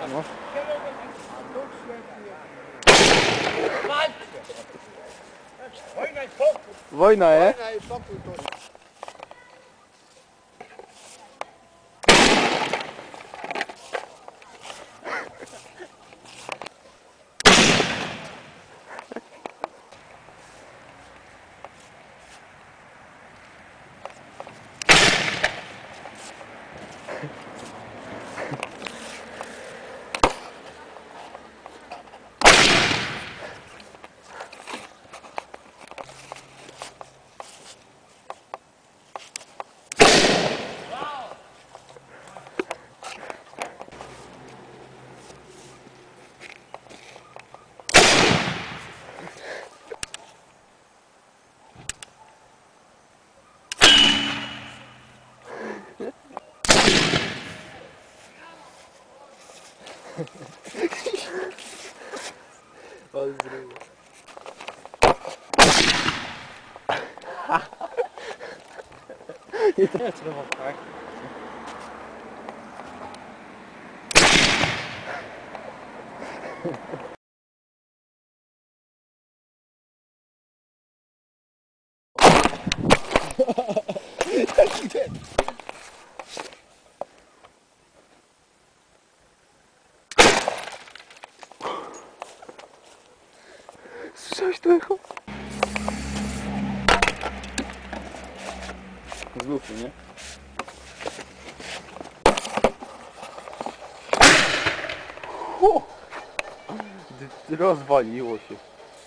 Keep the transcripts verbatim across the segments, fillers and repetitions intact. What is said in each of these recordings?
No. Wojna i pokój. Wojna, je? Wojna i pokój to. Pozdrowię. Nie trzeba, tak? Słyszałeś to echo? Z lufy, nie? O! Rozwaliło się.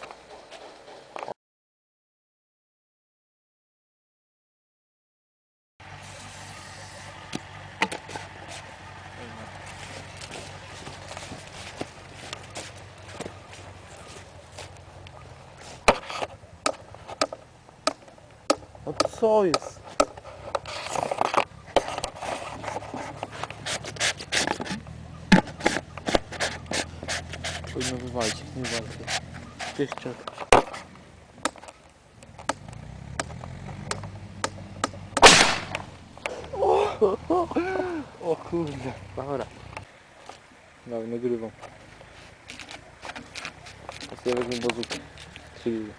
No co jest? Powinno wywalić, nie walczy. Jeszcze. O, o, o kurde, dobra. Dobra, nagrywam. Teraz ja wezmę bazukę. Czyli...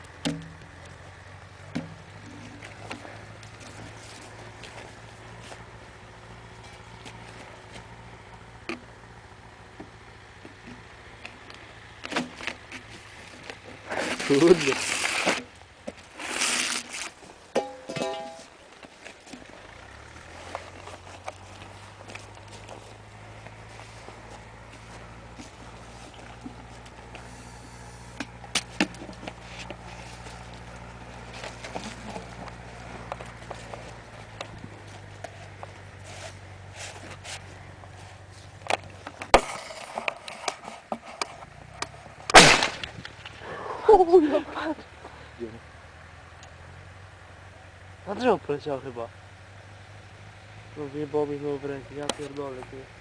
Kurde. O, ja patrz. Na drzewo poleciał chyba. No wyjebało mi znowu w rękę, ja pierdolę ty.